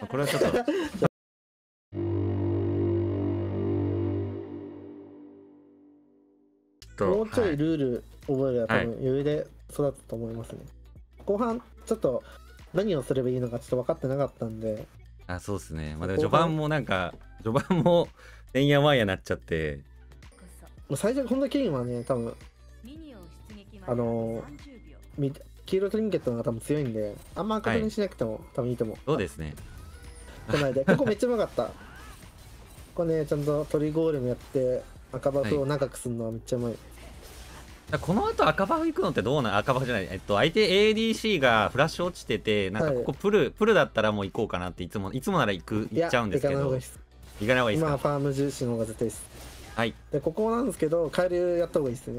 これはちょっともうちょいルール覚えれば多はい分余裕で育つと思いますね。後半ちょっと何をすればいいのかちょっと分かってなかったんで、 あ、そうですね。まあでも序盤もなんか序盤もてんやわんやなっちゃって、 もう最初本当キリンはね多分黄色トリンケットの方が多分強いんで、あんま赤にしなくても多分いいと思う。 そうですね。 こないでここめっちゃうまかった。これねちゃんとトリゴーレムやって赤バフを長くするのはめっちゃうまい。 この後赤バフ行くのってどうな、赤バフじゃない、相手 ADC がフラッシュ落ちてて、なんかここプルだったらもう行こうかなっていつもなら行っちゃうんですけど、行かない方がいいですか。 今はファーム重視の方が絶対です。 はい。 でここなんですけど、カエルやった方がいいですね。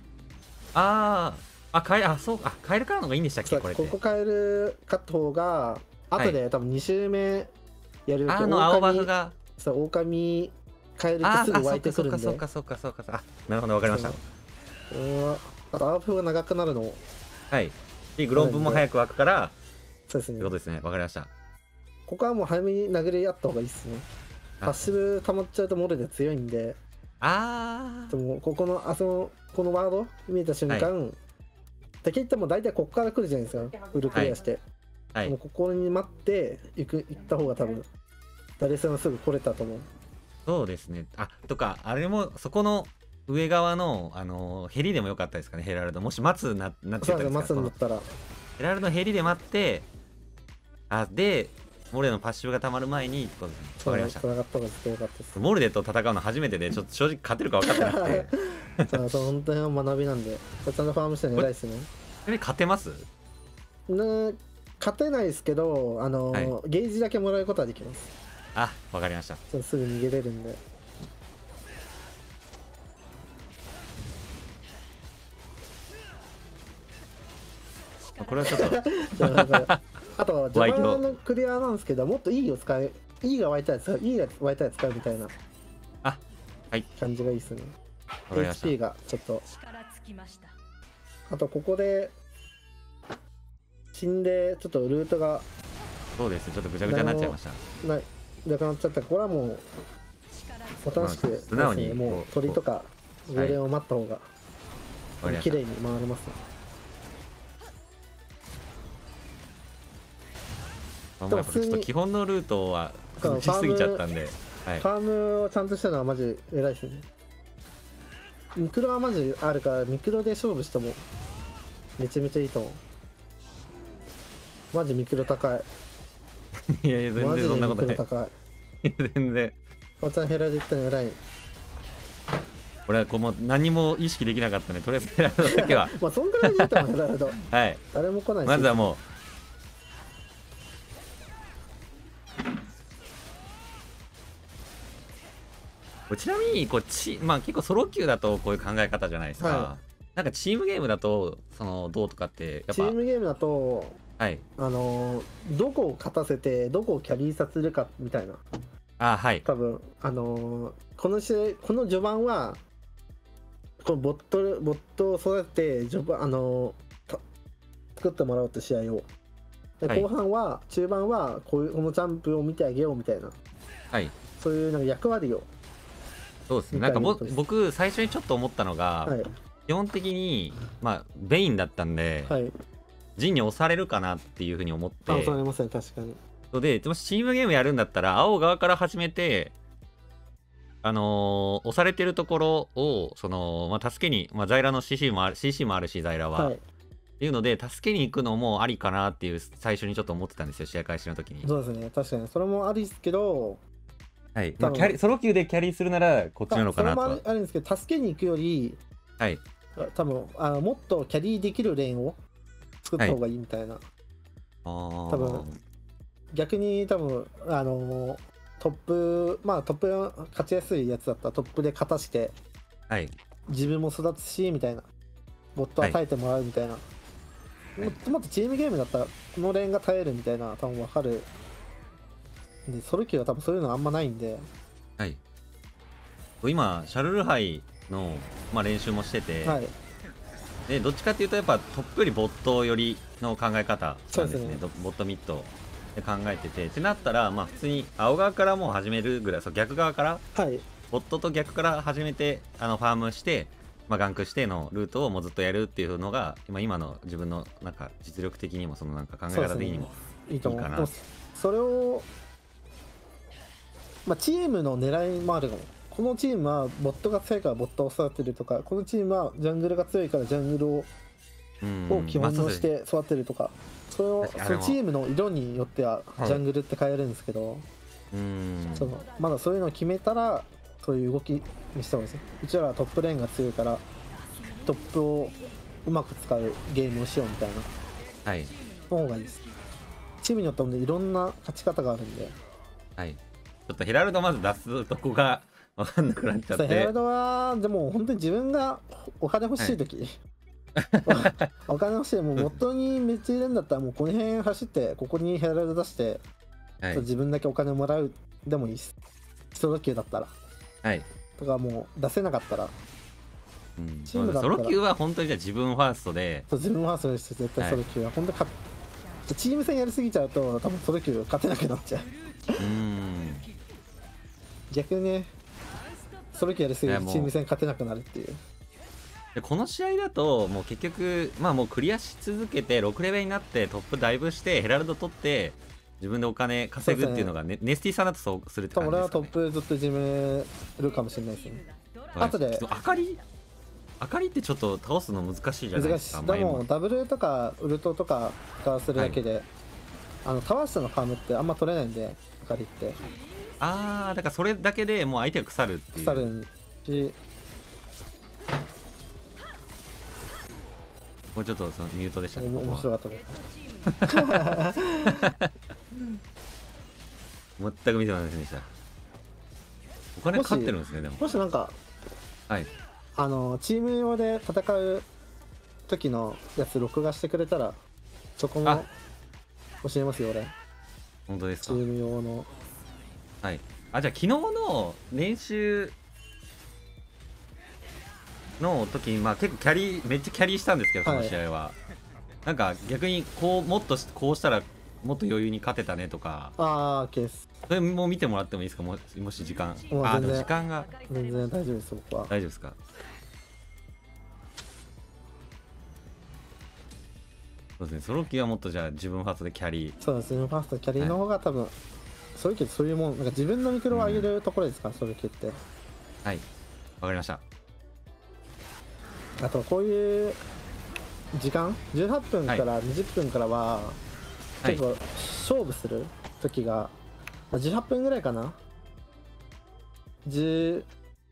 カエル、そう、カエルからの方がいいんでしたっけ、これって。 ここカエル勝った方が後で多分2周目やると青バフが狼カエルってすぐ湧いてくるんで、 そうかなるほど、わかりました。 あと青バフが長くなるのも、 はい。でグローブも早く湧くから、 そうですね。 ってことですね。わかりました。 ここはもう早めに殴り合った方がいいですね。パッシブ溜まっちゃうとモルで強いんで、でもここのこのワード見えた瞬間、敵っても大体ここから来るじゃないですか、フルクリアして、もうここに待って行った方が多分誰さんすぐ来れたと思う。 そうですね。とかあれもそこの上側のヘリでもよかったですかね。ヘラルドもし待つなって言ったんですか。 待つんだったらヘラルドヘリで待って、でモルデのパッシブがたまる前にわかりました。モルデと戦うの初めてでちょっと正直勝てるか分かってなくてそう本当に学びなんで、ちゃんとファームして偉いですね。 勝てます？ 勝てないですけど、ゲージだけもらうことはできます。 わかりました。 すぐ逃げれるんで。 これはちょっとあと序盤のクリアなんですけど、もっと E を使う、E が湧いたやつ、E が湧いたやつ使うみたいな感じがいいですね。HP がちょっと。あとここで死んでちょっとルートが、 そうですね、ちょっとぐちゃぐちゃになっちゃいました。 なくなっちゃった。これはもうおとなしく素直にもう鳥とか上連を待った方が綺麗に回れますね。 ちょっと基本のルートは崩しすぎちゃったんで、 ファームをちゃんとしたのはマジ偉いですね。ミクロはマジあるから、ミクロで勝負してもめちゃめちゃいいと思う。マジミクロ高い。 いやいや、全然そんなことない。全然。 おっちゃんヘラで言ったの偉い。 俺はもう何も意識できなかったね。とりあえずヘラルドだけは。 まあそんぐらいで言ったもん、ヘラルド。 はい。 誰も来ないし。 まずはもう。ちなみに結構ソロ級だとこういう考え方じゃないですか。なんかチームゲームだとどうとかってやっぱチームゲームだとどこを勝たせてどこをキャリーさせるかみたいな。多分この序盤はこのボットを育てて作ってもらおうと試合を。後半は中盤はこのジャンプを見てあげようみたいな。そういうなんか役割を。 そうですね。なんか僕最初にちょっと思ったのが、基本的にベインだったんで、陣に押されるかなっていうふうに思って。 押されません、確かに。 でもしチームゲームやるんだったら青側から始めて押されてるところを助けに、ザイラの CC もあるし、ザイラは、っていうので助けに行くのもありかなっていう最初にちょっと思ってたんですよ、試合開始の時に。 そうですね、確かにそれもありですけど、 ソロ級でキャリーするならこっちなのかなと。 それもあるんですけど、助けに行くより多分もっとキャリーできるレーンを作った方がいいみたいな。多分逆にトップ勝ちやすいやつだったらトップで勝たして、自分も育つしみたいな、ボットは耐えてもらうみたいな、もっとチームゲームだったらこのレーンが耐えるみたいな多分分かるで、ソロ級は多分そういうのあんまないんで。 今シャルル杯の、練習もしてて、でどっちかっていうとやっぱトップよりボット寄りの考え方なんですね。ボットミッドって考えててってなったら、まあ普通に青側からもう始めるぐらい、そう逆側から、 はい、 ボットと逆から始めてファームして、まあ、ガンクしてのルートをもうずっとやるっていうのが今の自分のなんか実力的にもそのなんか考え方的にもいいと思う。それを、まあ、チームの狙いもあるかも。このチームはボットが強いからボットを育てるとか、このチームはジャングルが強いからジャングルを基本として育てるとか、そのチームの色によってはジャングルって変えるんですけど、まだそういうのを決めたらそういう動きにした方がいいですね。うちらはトップレーンが強いからトップをうまく使うゲームをしようみたいな、の方がいいです。チームによっても、ね、いろんな勝ち方があるんで、 ちょっとヘラルドまず出すとこが分かんなくなっちゃって。 ヘラルドはでも本当に自分がお金欲しい時、お金欲しい、もう元にめっちゃ入れるんだったらもうこの辺走ってここにヘラルド出して、自分だけお金もらうでもいいです。ソロ級だったら、とかもう出せなかったら、 チームだったらソロ級は本当にじゃあ自分ファーストで、 自分ファーストです。絶対ソロ級は本当にチーム戦やりすぎちゃうと多分ソロ級勝てなくなっちゃう。逆にね、ソロ級やりすぎてチーム戦勝てなくなるっていう。 でこの試合だともう結局まあもうクリアし続けて6レベルになってトップダイブしてヘラルド取って自分でお金稼ぐっていうのが、ネスティさんだとそうするって感じですかね。俺はトップずっと始めるかもしれないですね。後であかりってちょっと倒すの難しいじゃないですか。 でもダブルとかウルトとか使わせるだけで、タワースのファームってあんま取れないんで、あかりって。 だからそれだけでもう相手が腐るっていう。 腐るし、 もうちょっとそのミュートでしたね。 面白かったね。 全く見てませんでした。お金かかってるんですね。でももしなんか、チーム用で戦う時のやつ録画してくれたらそこも教えますよ俺。 本当ですか。 チーム用の。 じゃあ昨日の練習の時に結構めっちゃキャリーしたんですけど、その試合は、なんか逆にもっとこうしたらもっと余裕に勝てたねとか、 ケースそれも見てもらってもいいですか。もし時間でも時間が全然大丈夫です。僕は大丈夫ですか。そうですね、ソロキはもっとじゃあ自分ファーストでキャリー。 そうですね、ファーストキャリーの方が多分、ソロキってそういうもん、なんか自分のミクロを上げるところですから、ソロキって。 わかりました。 あとこういう時間18分から20分からは結構勝負する時が18分ぐらいかな。18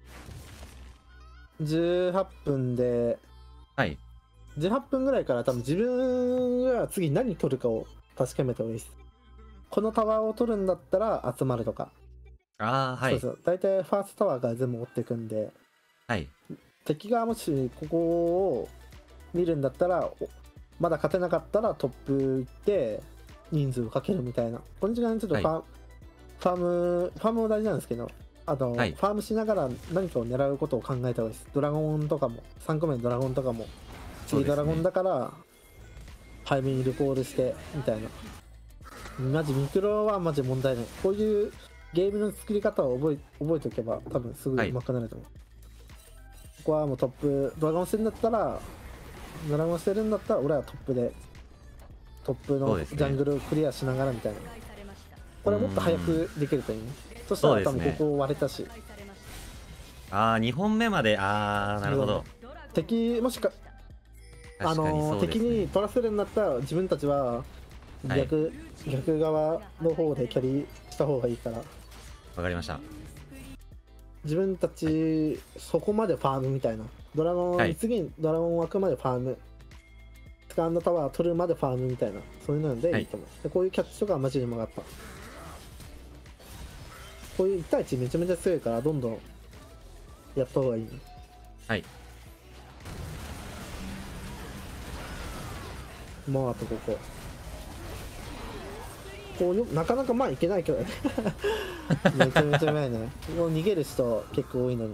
分で、18分ぐらいから多分自分が次何取るかを確かめた方がいいです。このタワーを取るんだったら集まるとか。そうそう、大体ファーストタワーから全部追っていくんで、敵がもしここを見るんだったらまだ勝てなかったらトップ行って人数をかけるみたいな。この時間にちょっとファームも大事なんですけど、ファームしながら何かを狙うことを考えた方がいいです。ドラゴンとかも3個目のドラゴンとかも次ドラゴンだから早めにリコールしてみたいな。マジミクロはマジ問題ない。こういうゲームの作り方を覚えておけば多分すぐ上手くなると思う。ここはもうトップドラゴンしてるんだったら俺はトップのジャングルをクリアしながらみたいな。これもっと早くできるといいね。そしたら多分ここ割れたし、 2本目までなるほど。 敵もしか敵に取らせるんだったら自分たちは逆側の方でキャリーした方がいいから。 わかりました。 自分たちそこまでファームみたいな、次にドラゴン枠までファーム、セカンドタワー取るまでファームみたいな、そういうのでいいと思う。でこういうキャッチとかはマジでうまかった。こういう1対1めちゃめちゃ強いからどんどんやった方がいいね。もうあとこうなかなか前行けないけどね。めちゃめちゃ前ね。もう逃げる人結構多いのに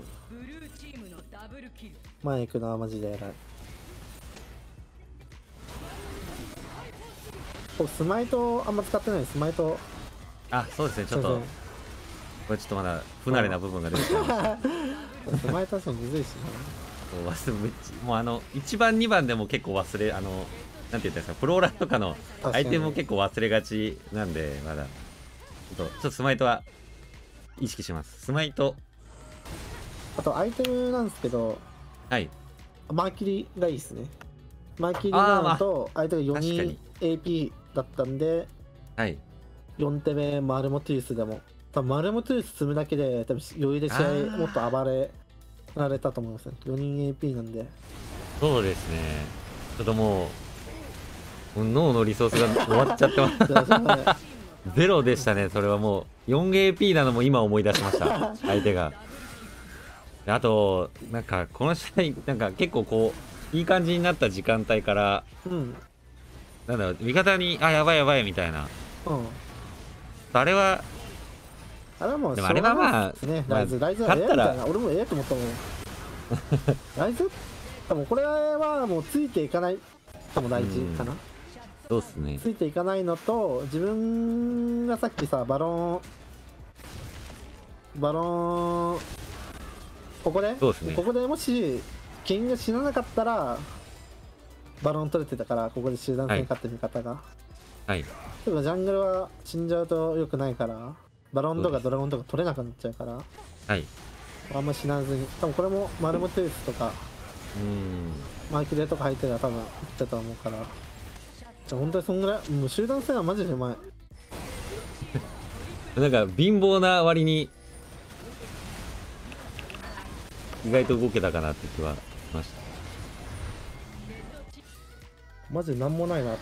前行くのはマジで偉い。 僕スマイトあんま使ってない。スマイト。 あ、そうですね、ちょっとこれちょっとまだ不慣れな部分が出てきた。 スマイトはむずいしな。もう1番2番でも結構忘れ、なんて言ったんですか、フローラとかのアイテムも結構忘れがちなんで、まだちょっとスマイトは意識します。スマイト。 あとアイテムなんですけど、 はい、 マーキュリーがいいですね。マーキュリーなのと相手が4人 AP だったんで、 はい、 4手目マルモトゥースでも多分マルモトゥース積むだけで多分余裕で試合もっと暴れられたと思いますね。4人 AP なんで。 そうですね。ちょっともう脳のリソースが終わっちゃってます。ゼロでしたね。それはもう 4AP なのも今思い出しました相手が。あとなんかこの試合なんか結構こういい感じになった時間帯から、なんだろう、味方にやばいやばいみたいな、あれはもうでもあれはまあライズは勝ったら俺もと思ったもん。ライズ多分これはもうついていかないかも大事かな。 そうっすね。 ついていかないのと、自分がさっきさバロンここで、ここでもしキングが死ななかったらバロン取れてたから、ここで集団戦勝って味方が。 はい。 でもジャングルは死んじゃうと良くないから、バロンとかドラゴンとか取れなくなっちゃうから、 はい。 あんま死なずに、多分これもマルモトゥースとか、マーキュレとか入ってたら多分いったと思うから、じゃあ本当にそんぐらい、もう集団戦はマジでうまい。 なんか貧乏な割に意外と動けたかなって気はしました。 マジでなんもないな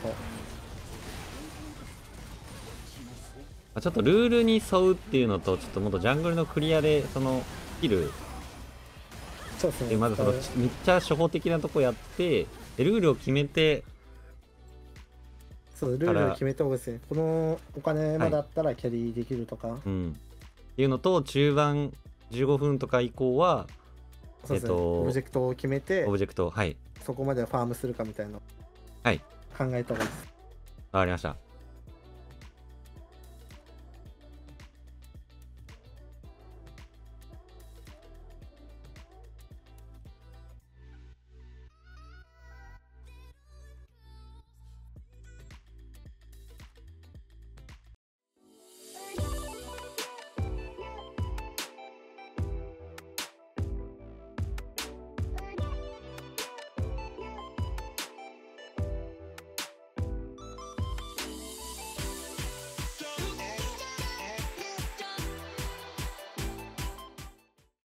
と。 ちょっとルールに沿うっていうのと、ちょっともっとジャングルのクリアでそのスキル、 そうですね、 まずそのめっちゃ初歩的なとこやって、ルールを決めて、 そうルールを決めた方がいいですね。このお金まであったらキャリーできるとか、 っていうのと、中盤15分とか以降はオブジェクトを決めて、 はい、 そこまでファームするかみたいな、 はい、 考えた方がいいです。 わかりました。